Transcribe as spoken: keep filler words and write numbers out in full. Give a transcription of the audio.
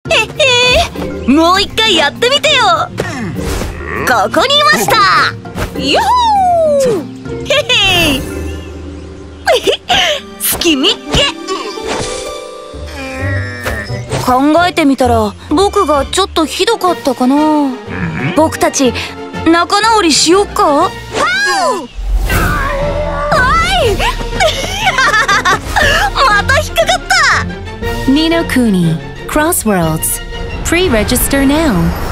へへ、もう一回やってみてよ。ここにいました。ヨッホー。へへ、隙見っけ。考えてみたら僕がちょっとひどかったかな。僕たち仲直りしよっか。はい。また引っかかった。 Ni no Kuni Crossworlds. Pre-register now.